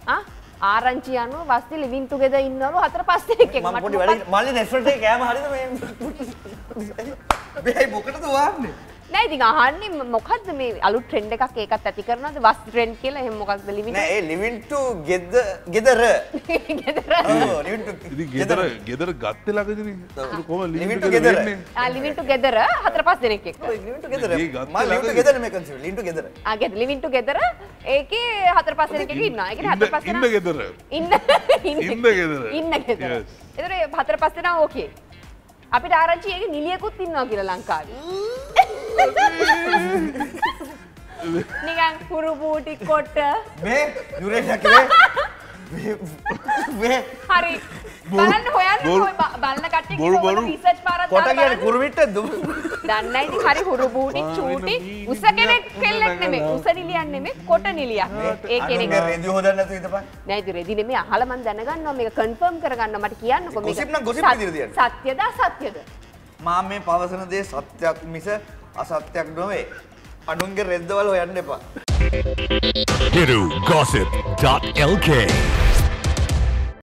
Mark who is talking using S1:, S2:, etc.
S1: ආරංචි යනවා වස්ති living together ඉන්නවලු 4-5 දෙනෙක් එක්ක.
S2: මම පොඩි වැඩ මල්ලි රෙස්ටොරන්ට් එකේ කෑම හරිද මේ? මේ මොකටද වහන්නේ?
S1: නෑ ඉතින් අහන්නේ මොකද්ද මේ අලුත් ට්‍රෙන්ඩ් එකක් ඒකත් ඇති කරනවද වස් ට්‍රෙන්ඩ් කියලා එහෙම මොකක්ද ලිවිං
S2: නෑ ඒ ලිවිං ටු ගෙදර ගෙදර ඔව් ලිවිං ටු
S3: ගෙදර ගත්තේ ළඟදීනේ කොහොම
S2: ලිවිං ටු ගෙදර
S1: ලිවිං ටුගෙදර් 4-5 දෙනෙක් එක්ක
S2: ලිවිං ටු ගෙදර මම ලිවිං ටු ගෙදර මේ කන්සෙප්ට් ලිවිං ටු ගෙදර
S1: ගෙදර ලිවිං ටුගෙදර් ඒකේ 4-5 දෙනෙක් එක්ක ඉන්නවා ඒකේ 4-5 දෙනා
S3: ඉන්න ගෙදර
S1: ඉන්න ගෙදර ඒතර 4-5 දෙනා ඕකේ අපිට ආරංචි ඒකේ නිලියකුත් ඉන්නවා කියලා ලංකාවේ නිකන් හුරු බූටි කොට
S2: මේ යුරේෂා කිව්වේ මේ
S1: හරි බලන්න හොයන්න බලන කට්ටිය කිව්වොත් රිසර්ච් පාරක්
S2: කොට කියන්නේ කුරුමිට්ට
S1: දන්නයි ඉතින් හරි හුරු බූටි චූටි උස කෙනෙක් කෙල්ලෙක් නෙමෙයි උස නිලියක් නෙමෙයි කොට නිලියක් ඒ කෙනෙක්
S2: මේ රෙදි හොදන්න නැතුව ඉඳපන්
S1: නෑ ඉතින් රෙදි නෙමෙයි අහලා මම දැනගන්නවා මේක කන්ෆර්ම් කරගන්නවා මට කියන්නකෝ මේක
S2: ගොසිප් නම් ගොසිප් විදිහට තියන්න
S1: සත්‍යද අසත්‍යද
S2: මම මේ පවසන දේ සත්‍යයක් මිස අසත්‍යයක් නොවේ අනුන්ගේ රෙද්දවල හොයන්න එපා
S4: Hirugossip.lk